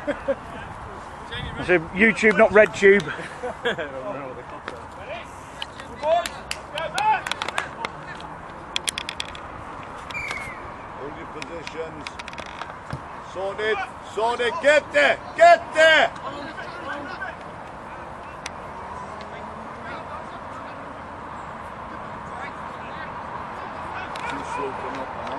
I said YouTube, not RedTube. Hold your positions. Sort it, get there! Too slow coming up now.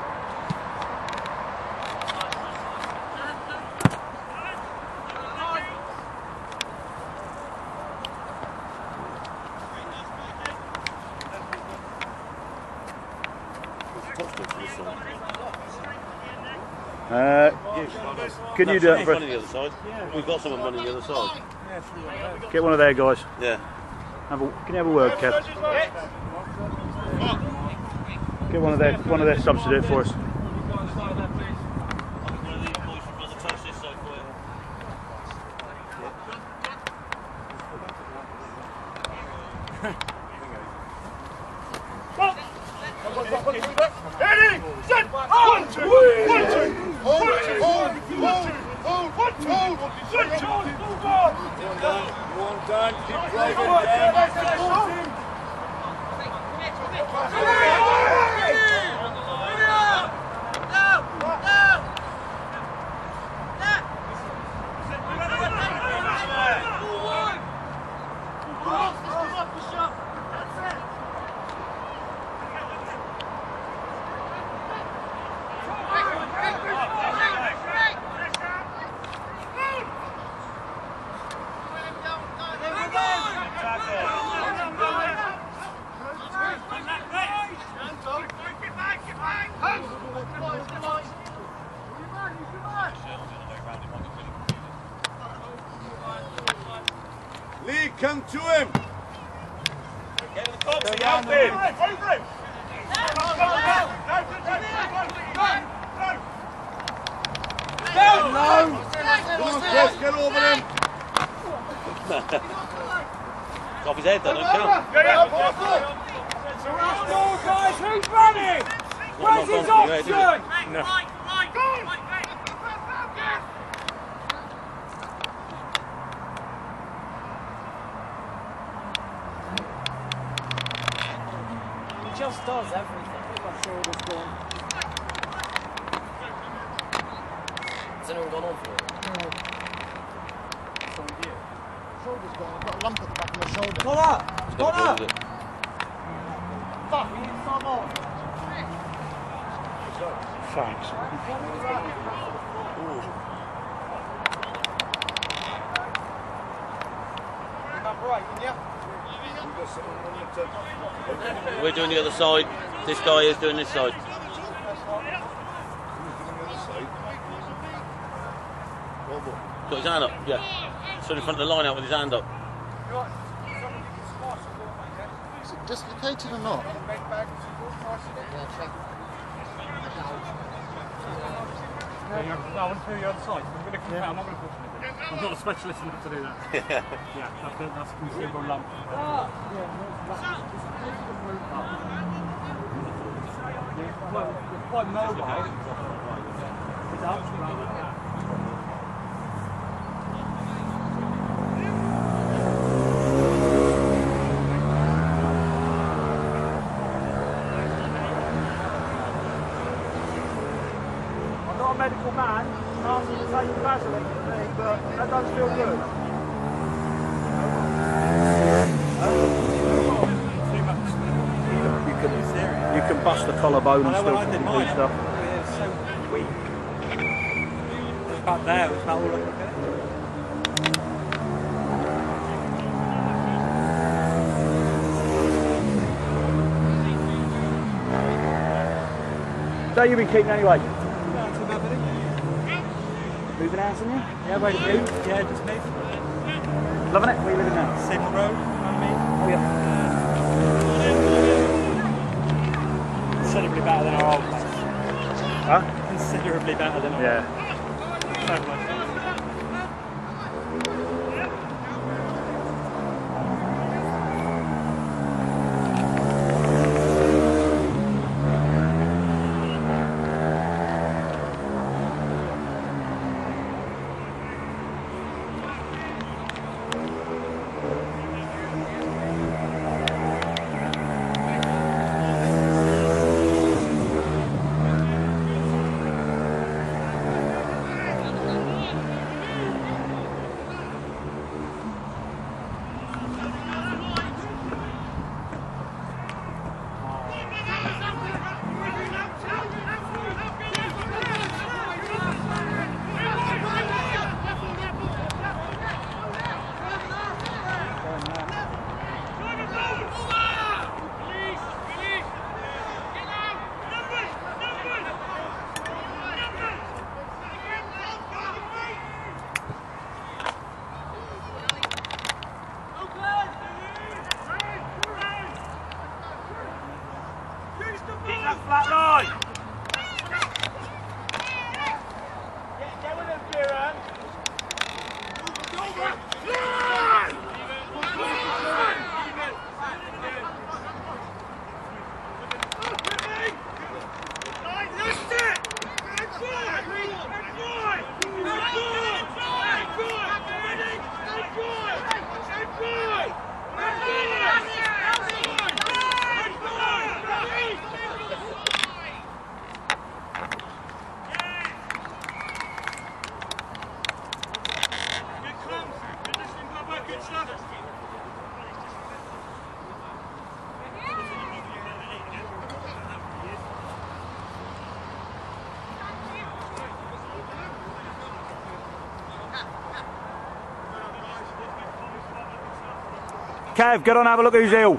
Can you do it? On the other side. We've got someone running the other side. Get one of their guys. Yeah. Can you have a word, Kev? Get one of their subs to do it for us. Lee, come to him! Get the Coxie, help him! No! Come on, Chris, get over him! It's off his head, though, don't count. Guys, who's running? Where's his option? No. He just does everything. My shoulder's gone. Has anyone gone on for it? No. It's on you. Shoulder's gone. I've got a lump at the back of my shoulder. Connor! Fuck, we need some more. Thanks. We're doing the other side. This guy is doing this side. Got his hand up, yeah. Stood in front of the line out with his hand up. Is it dislocated or not? No, I want to do the other side. I'm going to compare. I'm not going to push anything. I'm not a specialist enough to do that. Yeah, that's a considerable lump. It's quite mobile. It's up. Medical man asked me to take Vaseline with me, but that doesn't feel good. You can bust the collarbone and still complete stuff. It's so weak. It was about there, it was about all I could get. So you've been keeping anyway? Moving house in you? Yeah, ready to move. Yeah, just move. Loving it? Where are you living now? Seymour Road, you know what I mean? Oh yeah. Considerably better than our old place. Huh? Considerably better than our old place. Yeah. So much. Kev, get on, have a look who's ill.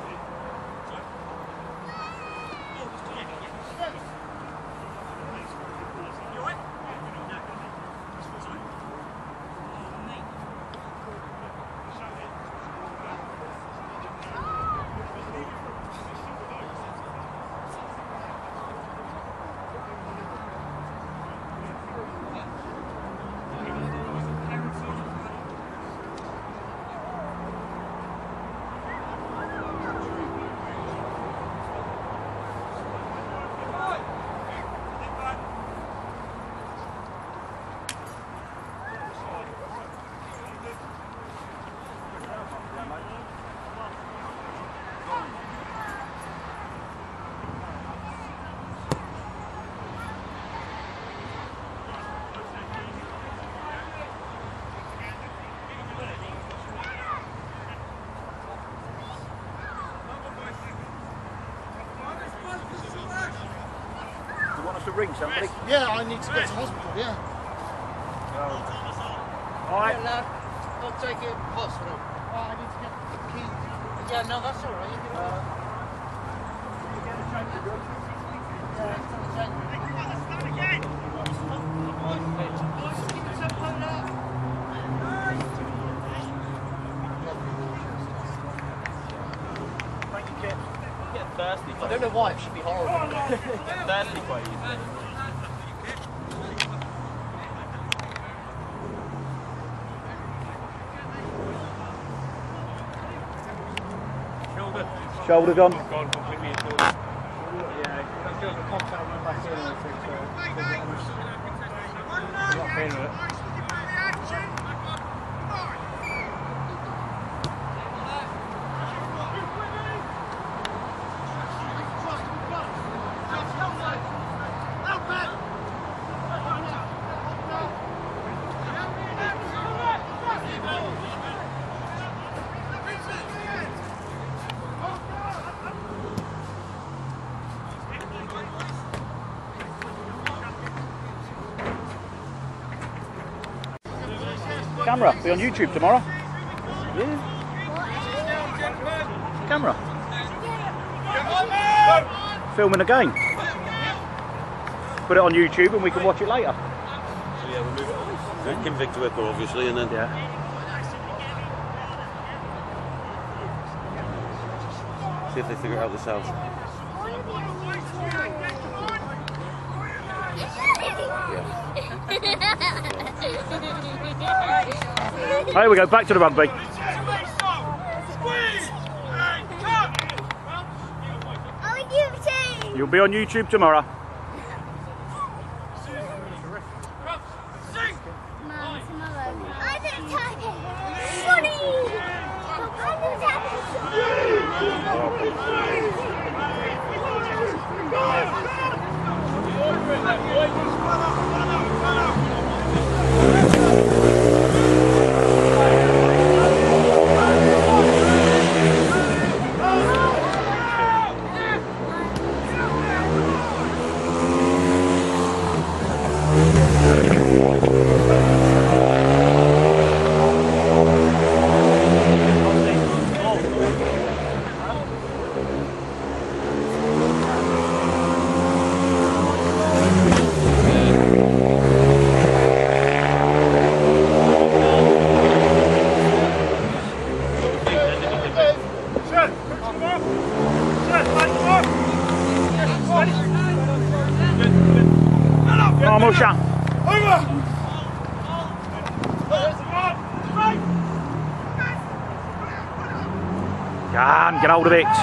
To ring somebody? Yeah, I need to get to hospital, yeah. Alright. Don't take it to hospital. I need to get the key. Yeah, no, that's alright. You can Thank you, Kit. Get thirsty. I don't know why, it should be horrible. Thirsty quite easy. Shoulder gone. Gone completely into it. Yeah, that's just a contact went back in and I think so. Not pain with it. Camera, be on YouTube tomorrow. Yeah. Camera. Filming a game. Put it on YouTube and we can watch it later. So yeah, we'll move it on. Yeah, Kim Victor Wicker, obviously, and then Yeah. see if they figure out this house. Here we go, back to the rugby. You'll be on YouTube tomorrow. Come on, Musha. Get hold of it.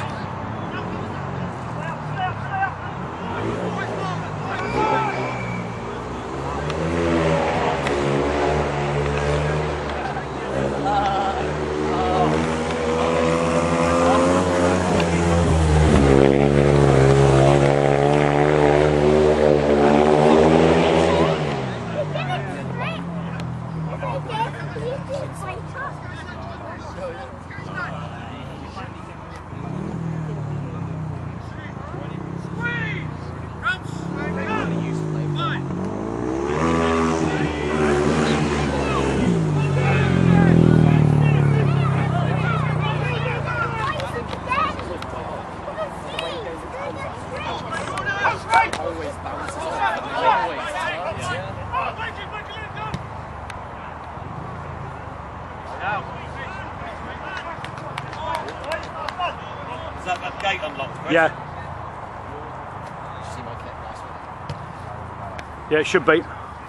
Is that gate unlocked, Chris? Yeah. Did you see my kick last week? Yeah, it should be.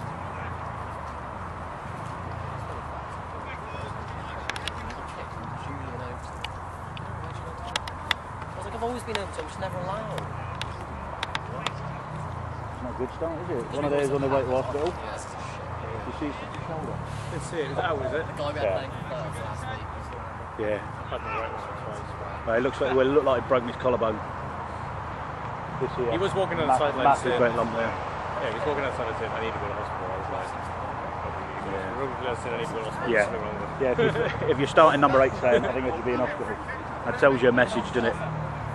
I've always been able to, I'm just never allowed. It's not a good start, is it? One of theirs on the way to hospital. Yeah, this is shit. You see his shoulder? Let's see it. Is that out, is it? The guy we had Yeah. playing for Perth last week. Yeah. Had my right one twice. Well, it looks like, well, it looked like it broke his collarbone. This here. He was walking on the sideline Massive saying, great lump there. yeah, he was walking outside and saying, I need to go to hospital. I was like, I said, I need to go to hospital. Yeah. Something wrong with it. Yeah, if you're starting number 8 saying, I think it should be in hospital. That tells you a message, doesn't it?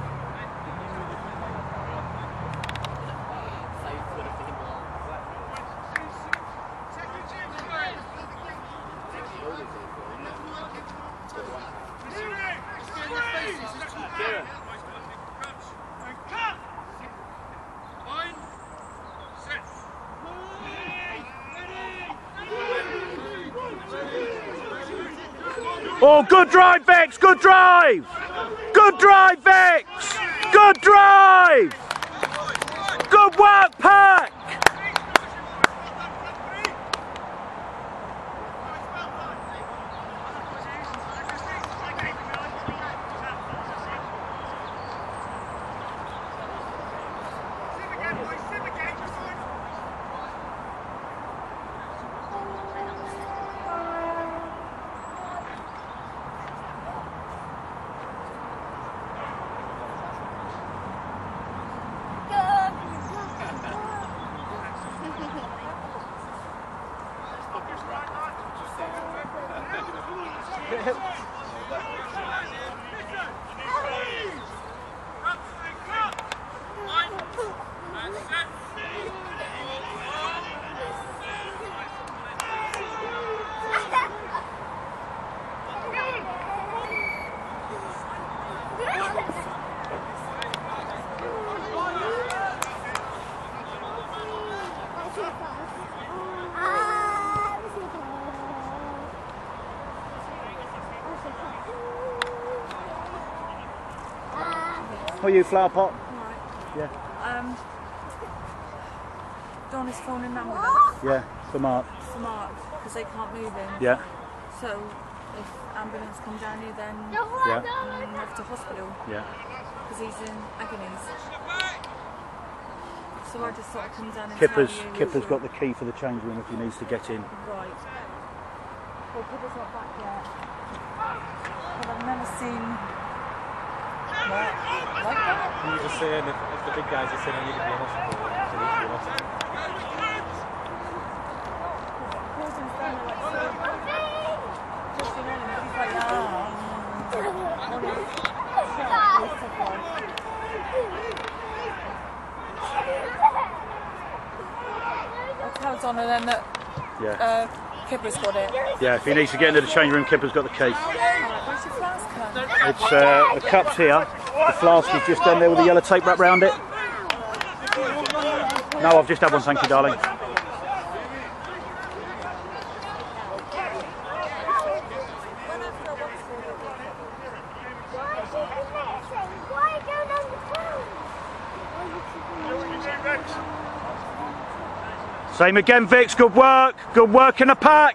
Faith would have been long. Oh, good drive, Vex! Good drive! Good drive, Vex! Good drive! Good work, Pack! What are you, Flower Pot? Yeah. Don is phoning ambulance Yeah, for Mark. for Mark because they can't move him. Yeah. So if ambulance come down here, then Yeah. move to hospital Yeah. because he's in agonies. So I just sort of come down and Kipper's tell you. Kipper's got the key for the change room if he needs to get in. Right. Well, Kipper's not back yet. But I've never seen Mark like that. He was just saying, if the big guys are saying I need to be in hospital, then I need to be in hospital. Gordon's down there like so. Just in him, but he's like, I'll tell Donna then that Yeah. Kipper's got it. Yeah, if he needs to get into the change room, Kipper's got the key. Right, where's your flask cup? It's the cup's here. The flask is just down there with the yellow tape wrapped around it. No, I've just had one, thank you, darling. Same again, Vix. Good work. Good work in the pack.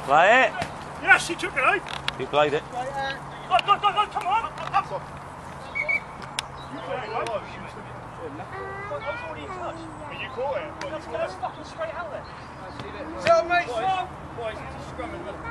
Play it. Yes, she took it out. He played it. Go, come on. You caught it. Let's go fucking straight out there. Tell me, Boys, it's a scrum in the middle.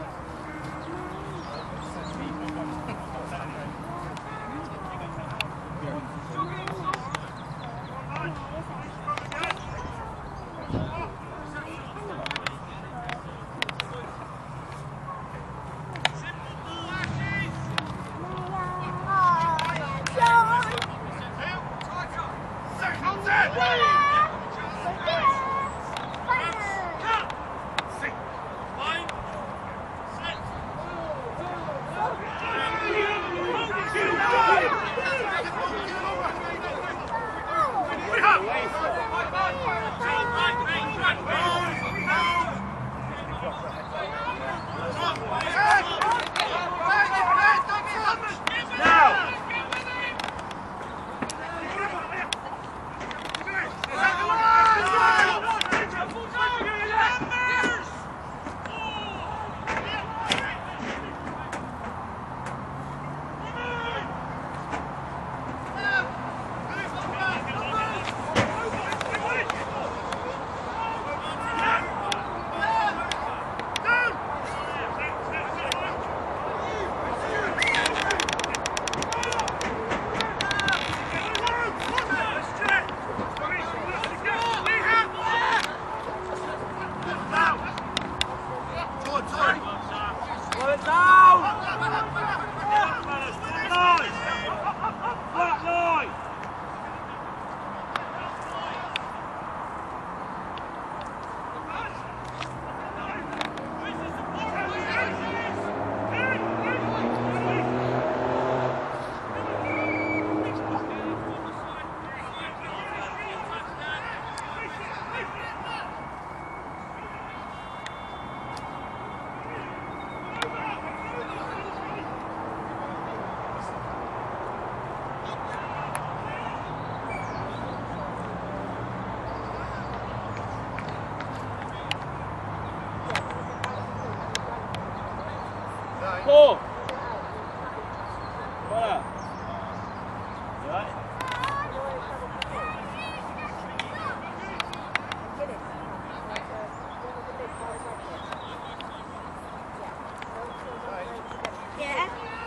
Go! Voilà. You right? Yeah.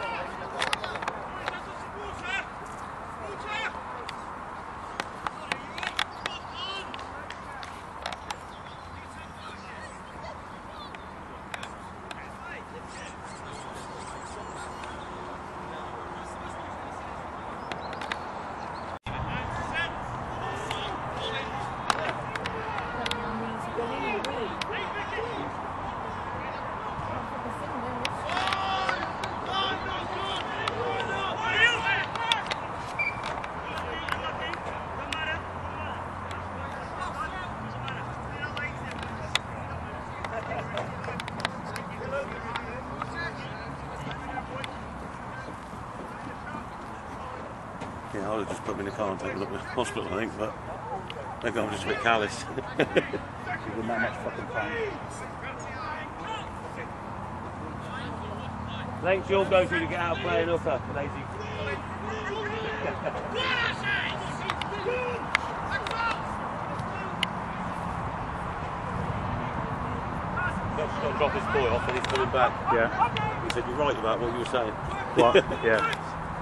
Yeah, I would have just put me in the car and taken me to the hospital, I think, but maybe I'm just a bit callous. You wouldn't that much fucking pain. Lengths you'll go through to get out playing hooker, lazy. Just got to drop this boy off and he's coming back. Yeah. He said, you're right about what you were saying. What? Yeah.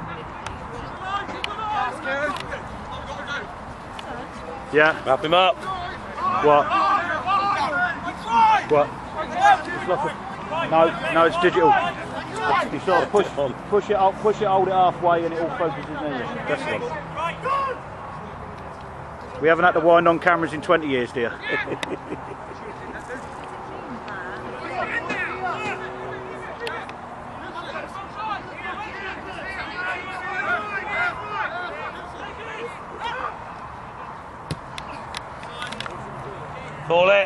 Yeah. Wrap him up. What? What? It's like a, no, it's digital. You sort of push it up, hold it halfway, and it all focuses in there. That's the one. We haven't had to wind on cameras in 20 years, dear. Call it.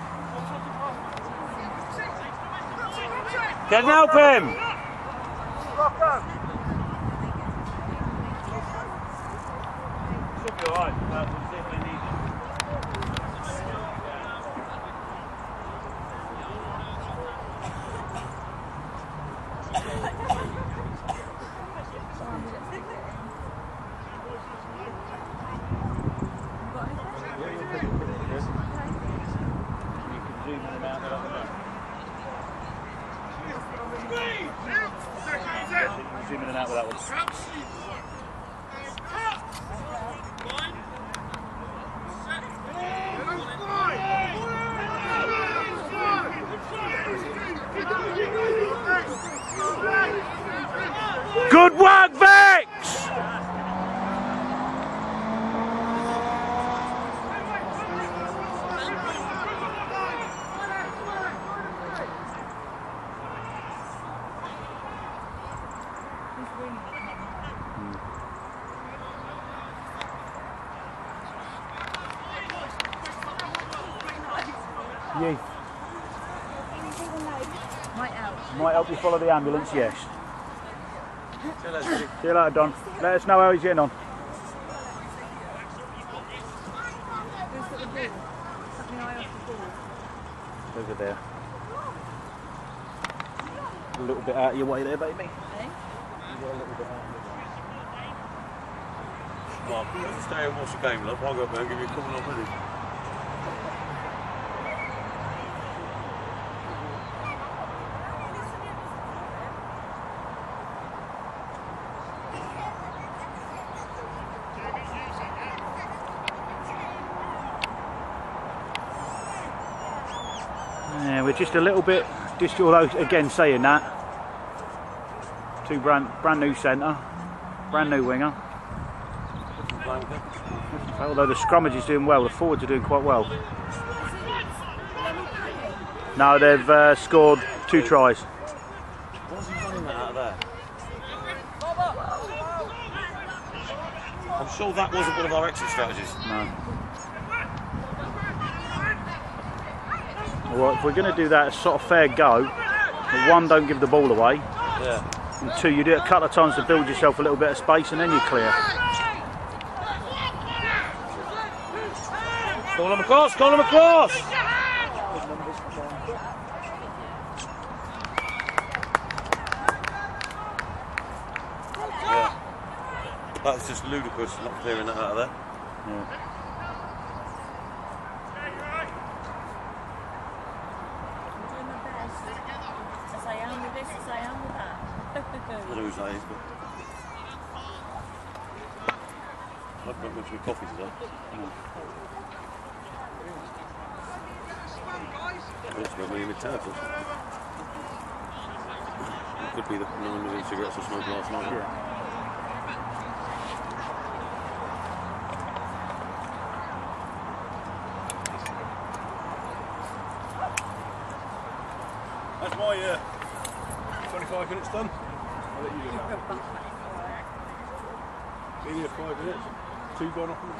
Get and help him. Should be alright. We'll see if they need it. out with that one. Good work, Vex! Yeah. Might help you follow the ambulance, yes. See you later, Don. Let us know how he's getting on. Over there. A little bit out of your way there, baby. You got a little bit out of your way. Mark, let's stay and watch the game, love. I'll go up there and give you a call when I'm ready. Yeah, we're just a little bit distant, although again saying that, two brand new centre, brand new winger. Although the scrummage is doing well, the forwards are doing quite well. No, they've scored 2 tries. What's he running that out of there? I'm sure that wasn't one of our exit strategies. No. Well, if we're going to do that, it's sort of fair go. But 1, don't give the ball away. Yeah. And 2, you do it a couple of times to build yourself a little bit of space, and then you're clear. Call him across, call him across! Yeah. That's just ludicrous, not clearing that out of there. Yeah. I don't know whose that is, but I've got much of a coffee today. Looks like me in the turtle. It could be the 9 million cigarettes I smoked last night. Yeah. That's my 25 minutes done. I'll let you do that. Been here 5 minutes. 2 gone off.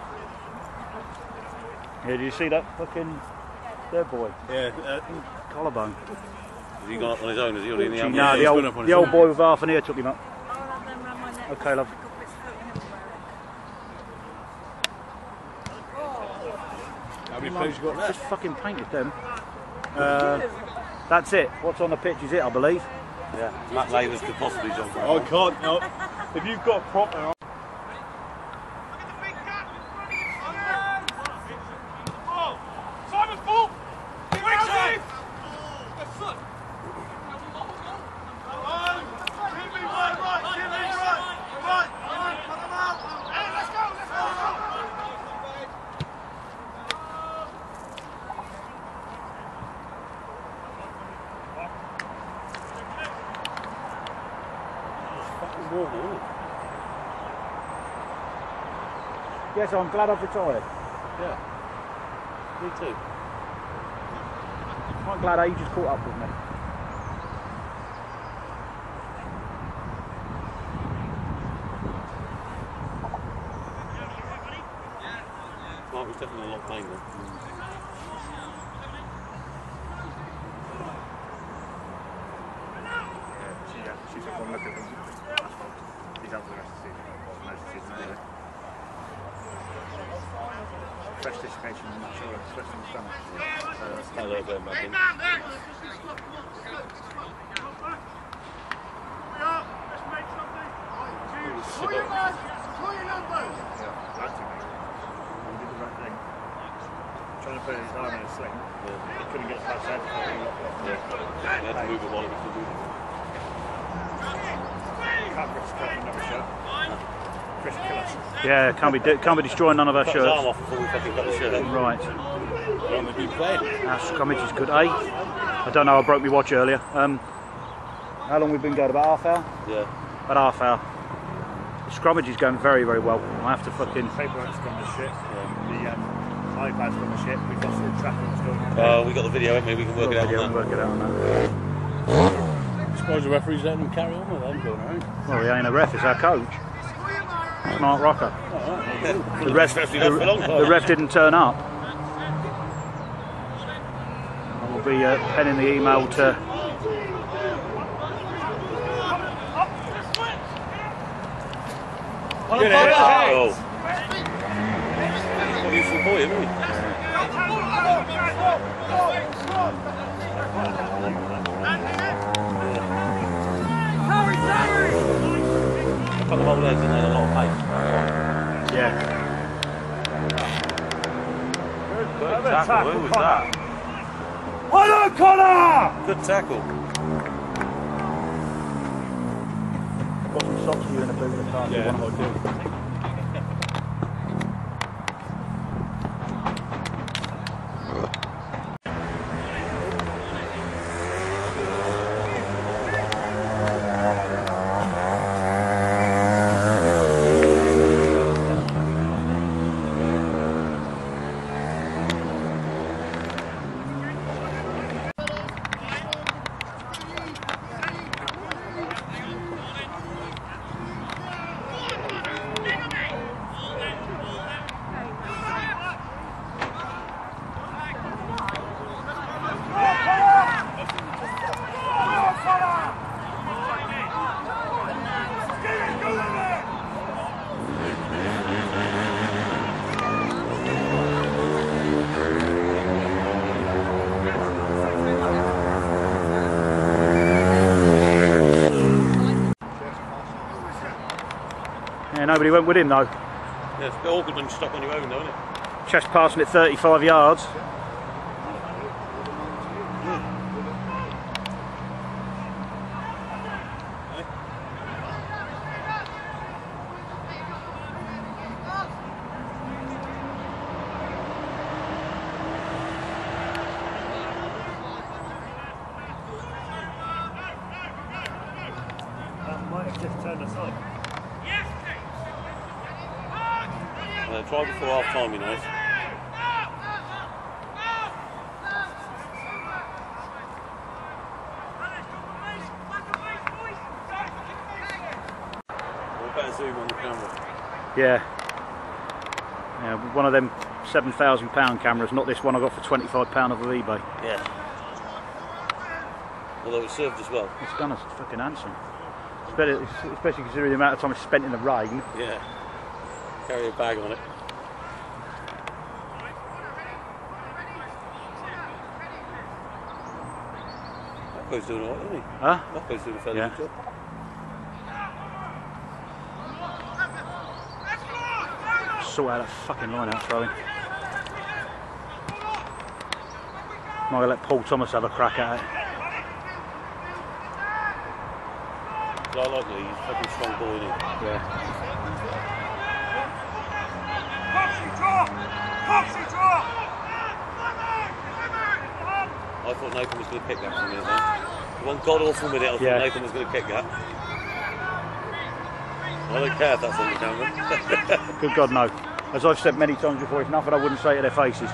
Yeah, did you see that fucking dead boy? Yeah. Collarbone. Has he gone up on his own? Is he already in the No, ambulance? the old boy with half an ear took him up. Okay, love. How many players you got left? Just fucking painted them. That's it. What's on the pitch is it, I believe. Yeah. Matt Lathers could possibly jump. I can't. No. If you've got prop there. Yes, I'm glad I've retired. Yeah. Me too. I'm glad age has caught up with me. Mark was definitely a lot of pain then. She took one look at them. He's out for the rest of the season. Most of the season anyway. Fresh dislocation, I'm not sure, especially in the stomach. So that's A little bit back in. Trying to put his arm in a sling. He couldn't get past that. He had to move it while he was still moving. Can't Another shirt. Chris kill us. Yeah, can't be destroying none of our Cut his arm shirts. off before we fucking cut the shirt. Right. What would you play? Our scrummage is good, eh? I don't know, I broke my watch earlier. How long we've been going? About half hour? Yeah. About half hour. The scrummage is going very, very well. I have to fucking... Paperwork's gone to shit. The iPad's gone to shit. We've lost all track of what's going on. We got the video, haven't we? We can work it out Video on and that. work it out on that. I suppose the referee's letting them carry on with them going around. Well, he ain't a ref, it's our coach. Smart rocker. The ref didn't turn up. I will be penning the email to... Good tackle. What useful boy, isn't he? A couple of old legs and then a lot of pace. Yeah. Good tackle. Who was that? Hello, Connor! Good tackle. Got some socks for you in a boot of the car. Yeah, I do. Yeah, nobody went with him though. Yeah, it's a bit awkward when you're stuck on your own, though, isn't it? Chest passing at 35 yards. That might have just turned us on. Try before half time, be nice. We'll better zoom on the camera. Yeah. Yeah, one of them £7,000 cameras, not this one I got for £25 off of eBay. Yeah. Although it served as well. It's done, it's fucking handsome. Especially considering the amount of time it's spent in the rain. Yeah. Carry a bag on it. Bucko's doing alright, isn't he? Huh? Bucko's doing a fairly Yeah. good job. Sort out that fucking line out throwing. Might gonna let Paul Thomas have a crack at it. So I like Lee, he's a fucking strong boy, isn't he? Yeah. I thought Nathan was going to kick that for a minute then. One god awful minute, I thought Yeah. Nathan was going to kick that. I don't care if that's on the camera. Good God, no. As I've said many times before, it's nothing I wouldn't say to their faces.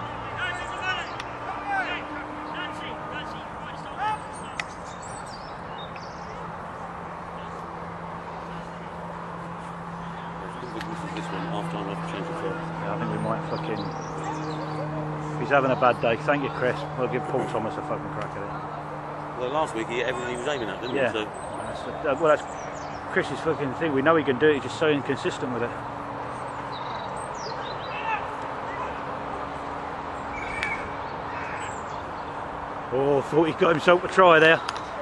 This one, half time, I'll change the film. Yeah, I think we might fucking... If he's having a bad day, thank you, Chris. We'll give Paul Thomas a fucking crack at it. Well, last week he hit everything he was aiming at, didn't Yeah. he? So, Well, that's Chris's fucking thing. We know he can do it, he's just so inconsistent with it. Oh, thought he got himself a try there.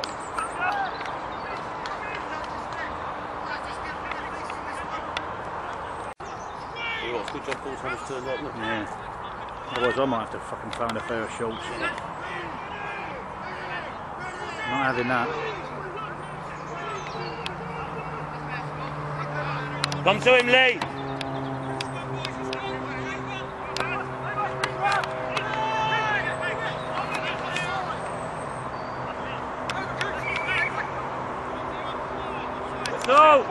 good job Paul Thomas turned up, isn't it? Yeah. Otherwise I might have to fucking find a pair of shorts. Not having that. Come to him, Lee. Go!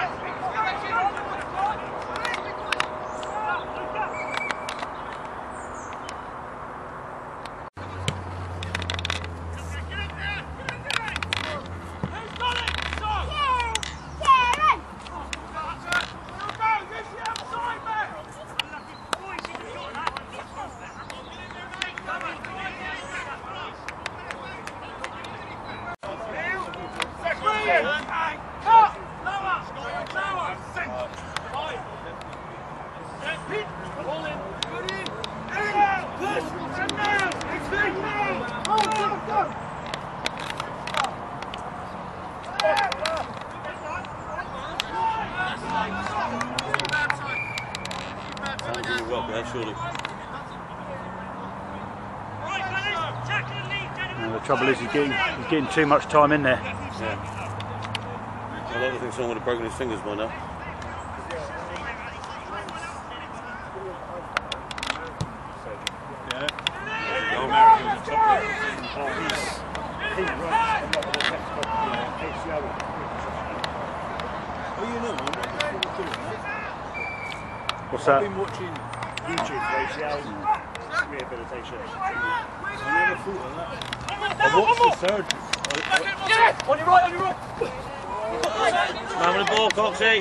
Surely. And the trouble is he's getting too much time in there. Yeah. I don't think someone would have broken his fingers by now. What's that? I've been watching YouTube for ACL rehabilitation. I never thought of that. I watched the surgery. On your right, on your right! Man with the ball, Coxie. I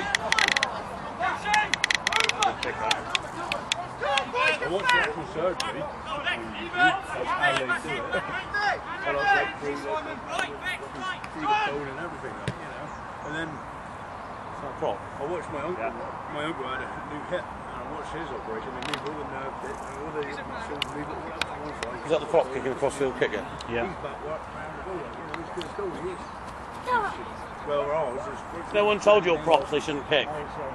watched the actual surgery. That's how they do it. And I was like through the phone and everything, you know. And then it's like prop. I watched my uncle. My uncle had a new hip. I watched his operation, they moved all the nerve bits, all the muscles, moved all the things. Is that the prop kicking a crossfield kicker? Yeah. He's back work round the ball, you know, he's good as gold, he is. Well, ours is... No one told your props they shouldn't kick.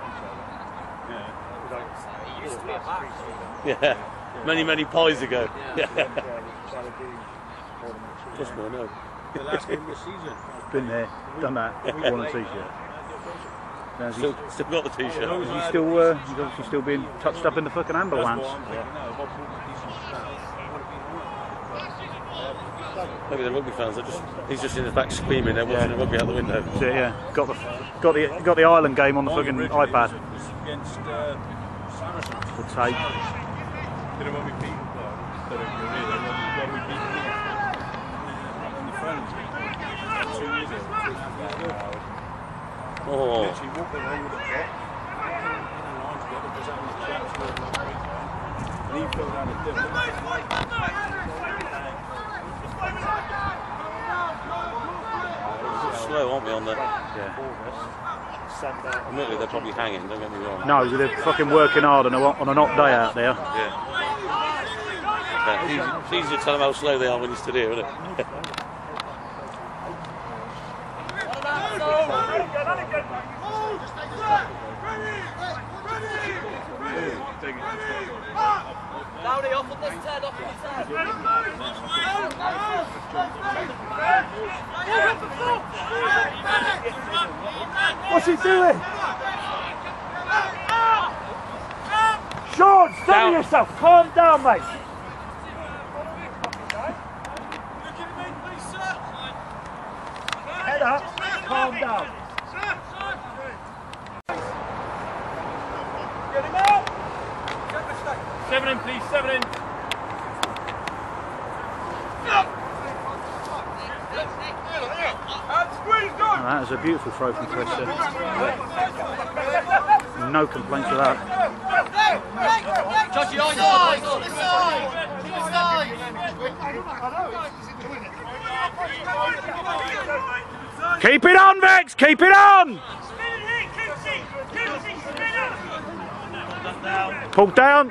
Yeah. Many pies ago. Yeah. Just more no. The last game of the season. Been there, done that, worn a t-shirt. Still got the t-shirt. He's obviously still being touched up in the fucking ambulance. Maybe the rugby fans are he's just in the back screaming, they're watching the rugby out the window. So, yeah, got the Ireland game on the fucking iPad. Against Saracens. The tape. Did it when we beat them, when we beat them in the friends 2 years ago. Oh. Literally walking along with the clock, and he filled out a dip. Slow, aren't we, on the... Yeah. Admittedly, they're probably hanging, don't get me wrong. No, they're fucking working hard on a hot day out there. Yeah. It's easy to tell them how slow they are when you stood here, isn't it? Dowdy, off of this head, off of this head. What's he doing? Sean, steady yourself. Calm down, mate. Head up. Calm down. Get him out! 7 in, please, 7 in. Oh, that was a beautiful throw from Chris. No complaints with that. Judgy, on Keep it on, Vex! Keep it on! Pull down.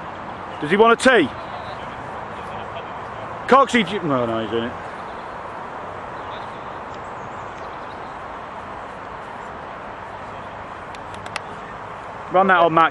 Does he want a tea? Coxie, no, he's in it. Run that on, Mac.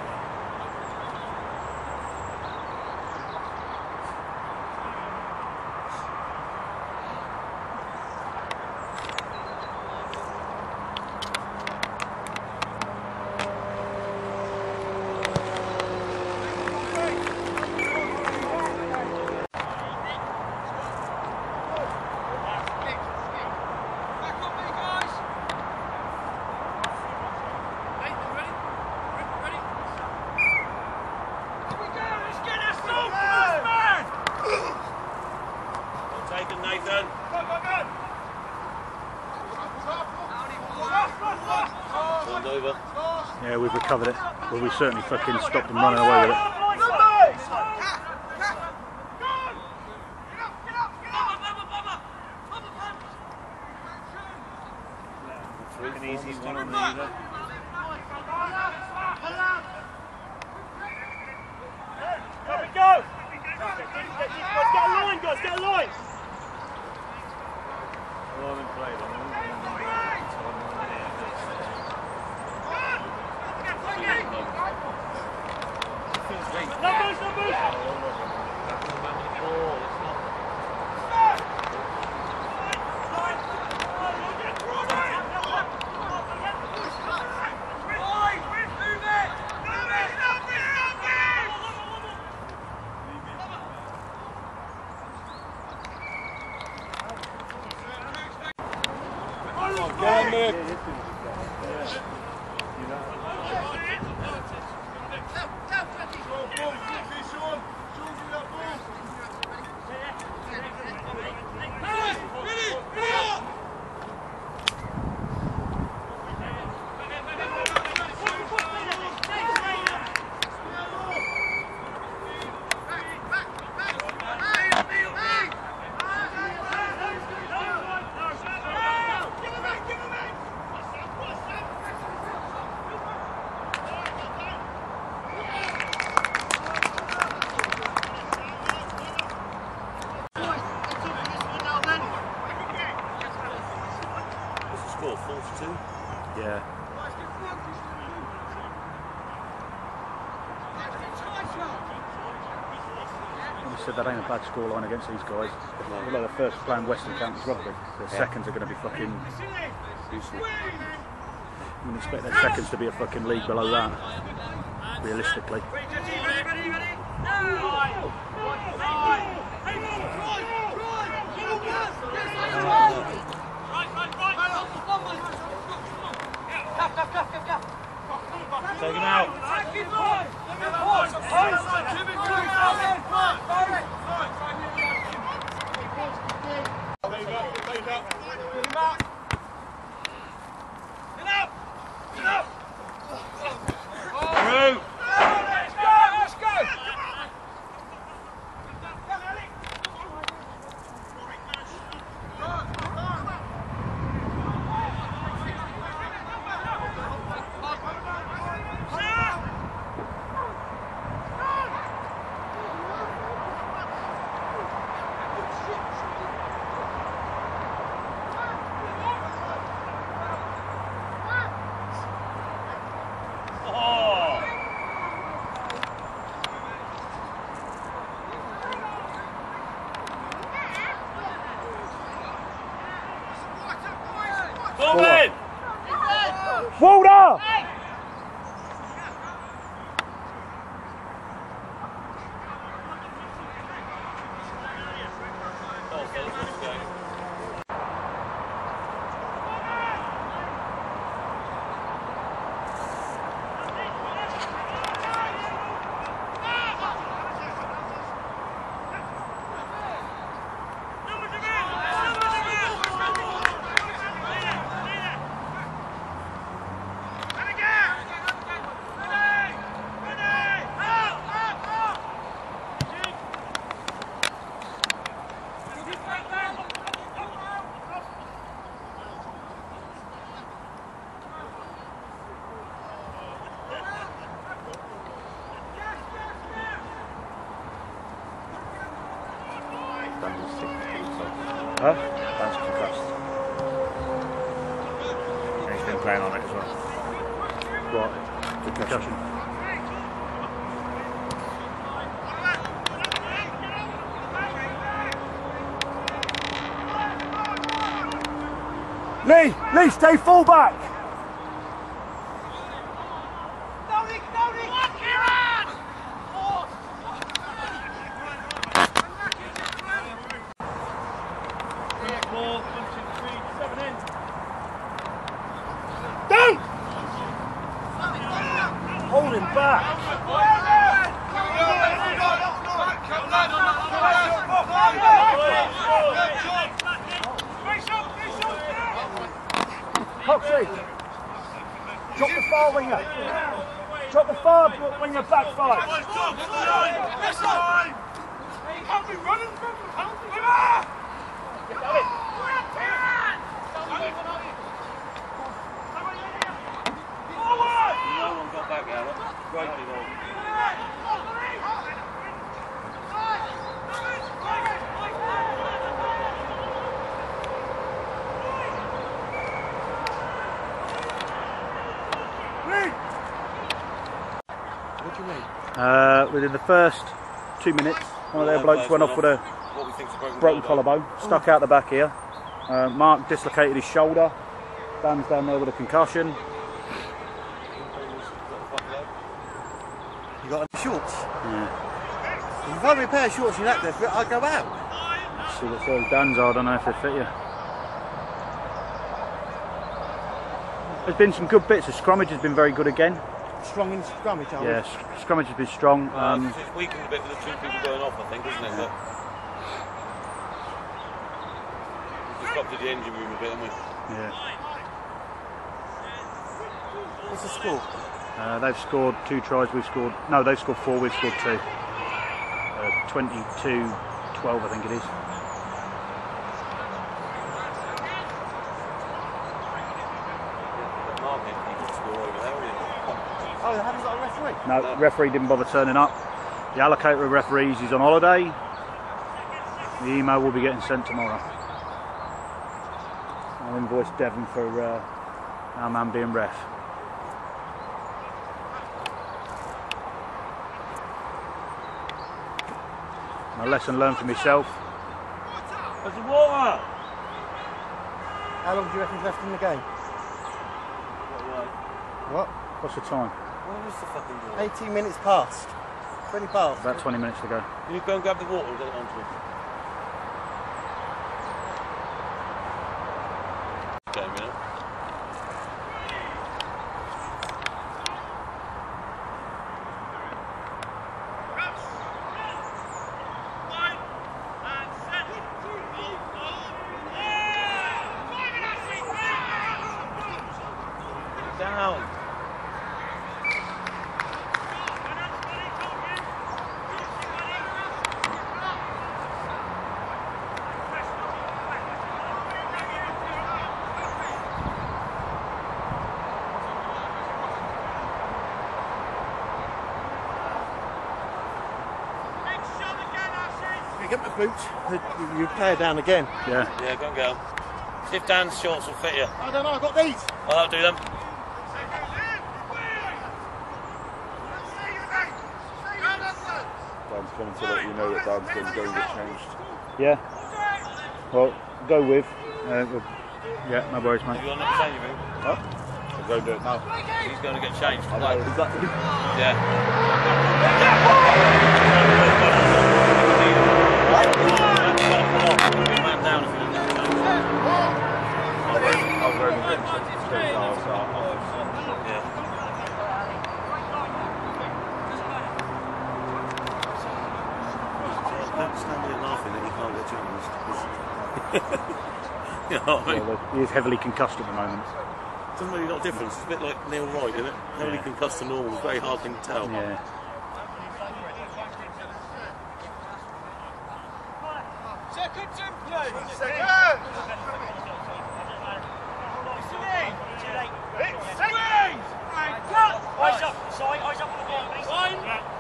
Nathan. Over. Yeah, we've recovered it. Well, we certainly fucking stopped them running away with it. An easy one on either. Up we go! Get a line, guys, get a line! Score 42. Yeah. I said that ain't a bad scoreline against these guys. Although the first playing Western Counties rugby, the seconds are going to be fucking. You wouldn't expect their seconds to be a fucking league below that, realistically. Take him out. Walter! Walter! Huh? Dan's concussed. And he's been playing on it as well. Right. Concussion. Lee, stay full back. Hold him back. Coxie, drop the far winger. Drop the far winger back five. No one got back out. Great ball. What do you mean? Within the first 2 minutes, one of their blokes went off with a What we think's a broken collarbone, stuck out the back here. Mark dislocated his shoulder. Dan's down there with a concussion. You got any shorts? Yeah. If you find me a pair of shorts in that there, I'll go out. Let's see what those Dan's are. I don't know if they fit you. There's been some good bits. The scrummage has been very good again. Strong in scrummage, are we? Yeah, scrummage has been strong. It's weakened a bit with the two people going off, I think, isn't it? But we've disrupted the engine room a bit, haven't we? Yeah. What's the score? They've scored 2 tries. We've scored. No, they've scored 4. We've scored 2. 22-12, I think it is. Oh, they haven't got a referee? No, referee didn't bother turning up. The allocator of referees is on holiday. The email will be getting sent tomorrow. I'll invoice Devon for our man being ref. A lesson learned for myself. There's the water! How long do you reckon's left in the game? What? What's the time? Where is the fucking water? 18 minutes past. 20 past. About 20 minutes to go. Can you go and grab the water and get it onto him? Okay, a minute. Down. You get my boots, you play her down again. Yeah. Yeah, go and go. See if Dan's shorts will fit you. I don't know, I've got these. I'll do them. Dan's coming to let you know that Dan's going to go and get changed. Yeah. Well, go with. Yeah, no worries, mate. Have you got another changing room? Huh? I'll go and do it now. He's going to get changed. I know, is that Yeah. Man down if you don't get changed. I'll go and get changed. Yeah. Don't stand there laughing that he can't get changed. You know what I mean? He is heavily concussed at the moment. Doesn't really not a difference. It's a bit like Neil Wright, isn't it? Heavily concussed to normal. It's a very hard thing to tell. Yeah. Eyes up, side, eyes up on the ball, please. Hold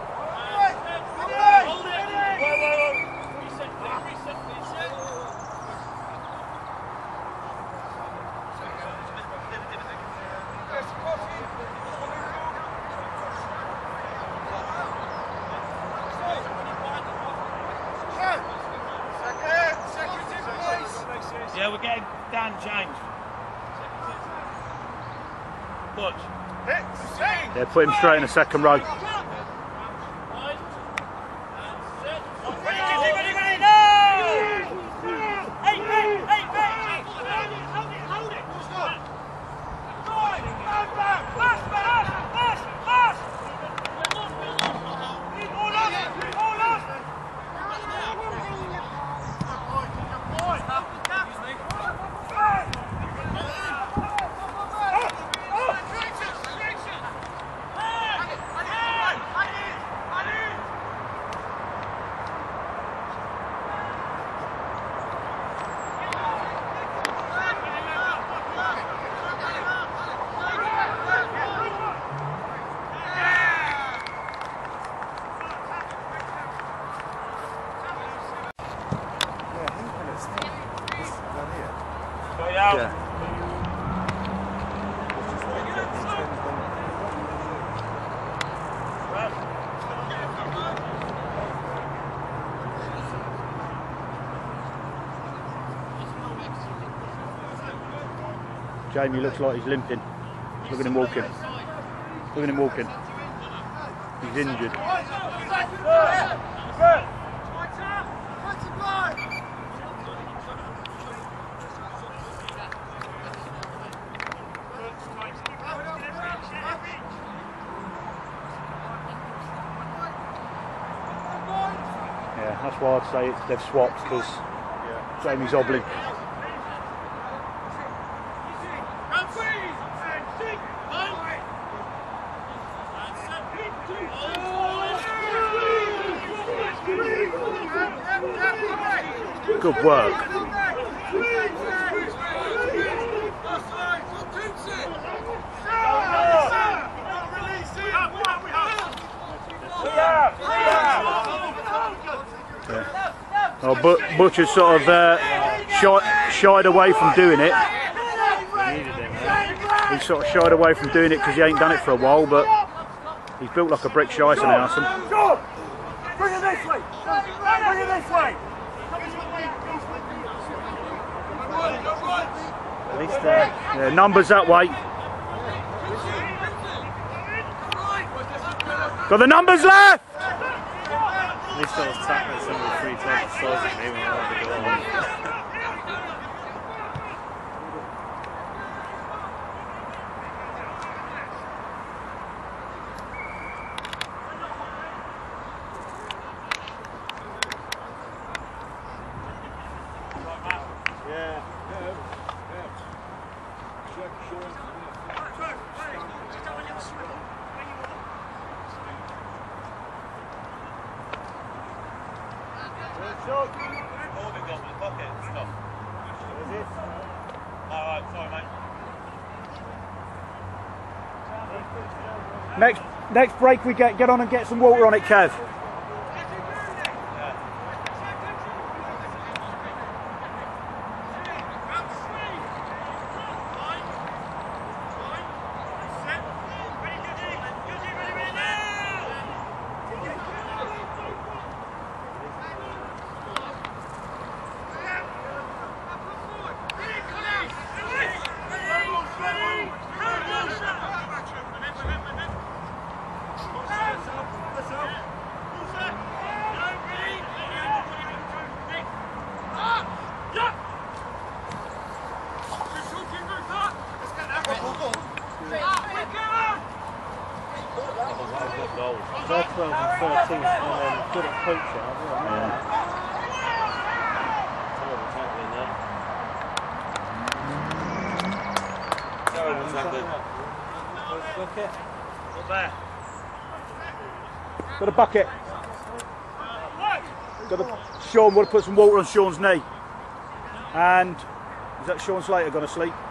it. Reset, please. change. Butch. Yeah, put him straight in the second row. Yeah. Jamie looks like he's limping. Look at him walking. Look at him walking. He's injured. Yeah, that's why I'd say they've swapped, because Jamie's hobbling. Good work. Oh, Butcher's sort of shied away from doing it. He's sort of shied away from doing it because he ain't done it for a while, but he's built like a brick shicer now. Bring it this way! Bring it this way! At least yeah, numbers that way. Got the numbers left! At least I was tackling some of the 3 times the size of me when I had the goal. Next break we get on and get some water on it, Kev. They're 12 and 13 and good at poaching. Terrible tackling. Up there. Got a bucket. Sean would have put some water on Sean's knee. And is that Sean Slater gone to sleep?